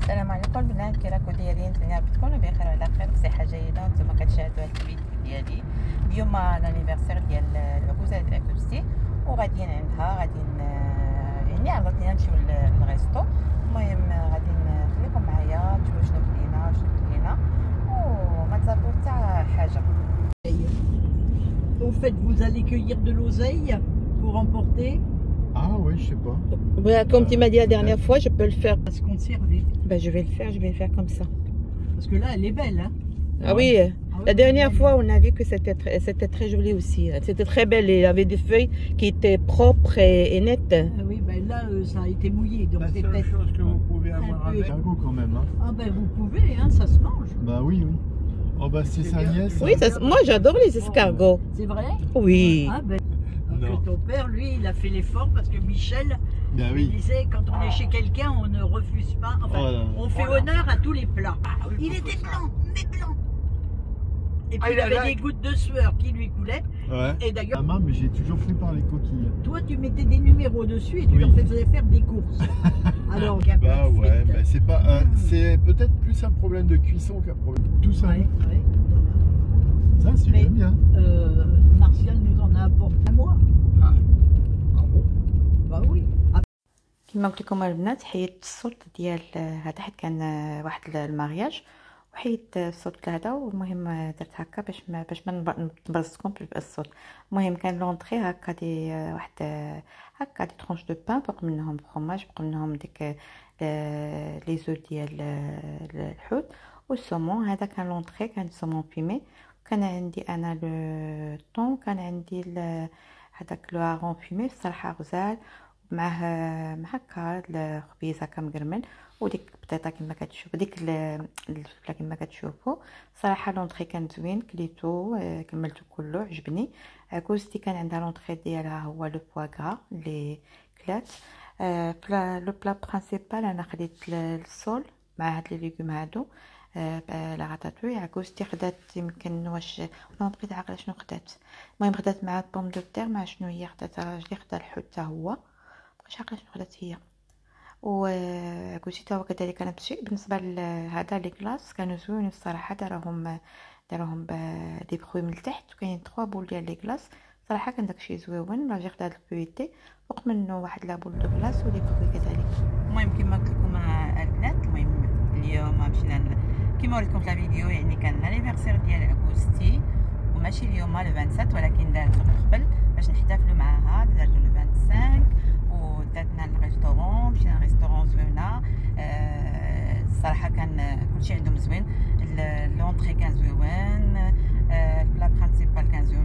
السلام عليكم البنات، كي راكم دايرين؟ نتمنى تكونوا بخير وعلى خير بصحه جيده وانتم كتشاهدوا هذا الفيديو ديالي. اليوم لانيفرسير ديال العكوزه ديال اكوستي وغاديين عندها، غادي يعني عرضت لينا نمشيو للريستو. المهم غادي نخليكم معايا تشوفوا شنو كلينا وما تزربوا حتى حاجه. Au fait, vous allez cueillir de l'oseille pour emporter. Ah ouais, je sais pas. Voilà, comme tu m'as dit la dernière fois, je peux le faire. À se conserver. Ben, je vais le faire comme ça. Parce que là, elle est belle, hein. Ah oui, la dernière fois, on a vu que c'était très joli aussi. C'était très belle. Il y avait des feuilles qui étaient propres et nettes. Ah oui, ben là, ça a été mouillé. Donc La c'est seule peut-être chose que vous pouvez avoir peu avec un goût quand même. Hein. Ah ben vous pouvez, hein, ça se mange. Bah oui, oui. Oh bah c'est sa nièce. Oui, moi j'adore les escargots. C'est vrai? Oui. Ah ben, que ton père, lui, il a fait l'effort parce que Michel, Bah il oui. disait quand on est chez quelqu'un, on ne refuse pas. Enfin, Voilà. on fait honneur à tous les plats. Il était blanc, mais blanc. Et puis il avait des gouttes de sueur qui lui coulaient. Ouais. Et d'ailleurs, Maman, mais j'ai toujours fait par les coquilles. toi, tu mettais des numéros dessus et tu Oui. leur faisais faire des courses. Alors, il y a Bah pas de ouais, frites. bah c'est pas, c'est peut-être plus un problème de cuisson qu'un problème. Tout ça. Ouais, ouais. Ça c'est Mais- bien. Martial nous en a apporté à moi. Ah. Ah bon. Bah oui. كما قلت لكم البنات، حيدت الصوت ديال هذا حيت كان واحد المارياج وحيدت الصوت هذا. والمهم درت هكا باش ما نبرزكم بالصوت. المهم كان لونطري هكا دي واحد هكا دي ترونش دو بان، بقى منهم فرomاج، بقى منهم ديك لي زو ديال الحوت والسومون. هذا كان لونطري، كان سومون فيمي. كان عندي انا لو طون، كان عندي هذاك لو هارون فيمي الصراحه غزال، معاه مع هكا الخبيز هكا مقرمل، وديك البطيطه كما كتشوفوا، ديك الفلفله كما كتشوفوا. صراحه لونطري كان زوين، كليتو كملتو كله، عجبني. عكوزتي كان عندها لونطري ديالها هو لو بواغرا اللي كلات. لو بلا برينسيبال انا خديت السول مع هاد لي ليغوم هادو لا غاتاتوي. عكوزتي خدات يمكن واش ما بقيت عاقله شنو خدات. المهم خدات مع بوم دو تير، مع شنو هي خدات راجلي، خدا الحوت حتى هو، مابقيتش عاقله شنو خدات هي. وعكوزتي تا هو كذلك نفس الشيء. بالنسبه لهذا لي كلاص كانوا زوينين الصراحه، داروهم دي بخوي من التحت، وكاين 3 بول ديال لي كلاص. صراحه كان داكشي زويون. راجي خدا هاد البويتي فوق منه واحد لا بول دو كلاص ولي بخوي كذلك. المهم كما قلت لكم البنات، المهم اليوم مشينا كما وريتكم في الفيديو، يعني كان لانيفرسير ديال عكوزتي، وماشي اليوم لو 27 ولكن دارتو قبل باش نحتفلوا معاها. دارتو لو 25 وداتنا الريستورون، مشينا للريستورون زوينه. الصراحه كان كلشي عندهم زوين. لونطري كان زوين، البلا برينسيبال كان زوين.